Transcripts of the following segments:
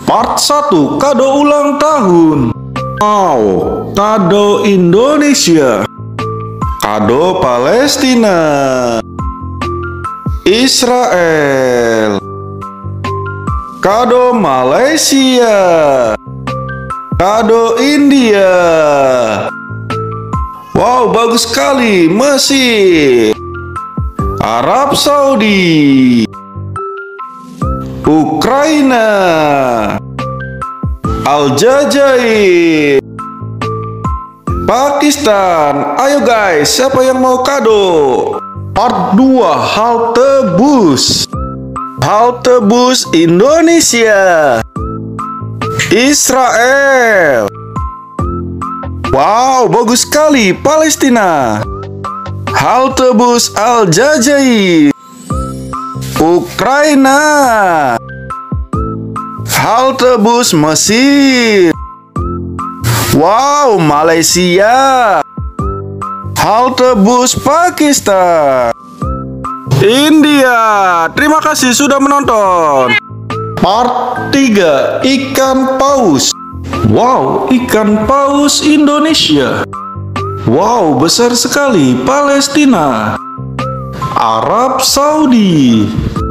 Part 1, kado ulang tahun. Wow, kado Indonesia. Kado Palestina. Israel. Kado Malaysia. Kado India. Wow, bagus sekali. Mesir. Arab Saudi. Ukraina. Aljazair. Pakistan. Ayo guys, siapa yang mau kado? Part 2, halte bus. Halte bus Indonesia. Israel. Wow, bagus sekali. Palestina. Halte bus Aljazair. Ukraina. Halte bus Mesir. Wow, Malaysia. Halte bus Pakistan. India. Terima kasih sudah menonton. Part 3, ikan paus. Wow, ikan paus Indonesia. Wow, besar sekali. Palestina. Arab Saudi.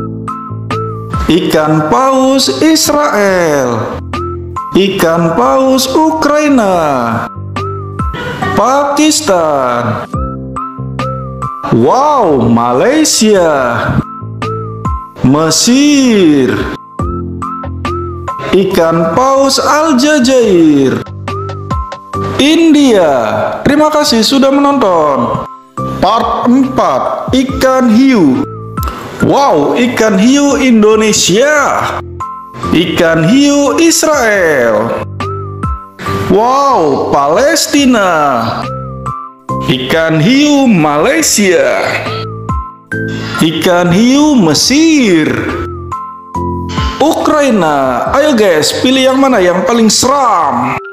Ikan paus Israel. Ikan paus Ukraina. Pakistan. Wow, Malaysia. Mesir. Ikan paus Aljazair. India. Terima kasih sudah menonton. Part 4, ikan hiu. Wow, ikan hiu Indonesia. Ikan hiu Israel. Wow, Palestina. Ikan hiu Malaysia. Ikan hiu Mesir. Ukraina. Ayo guys, pilih yang mana yang paling seram.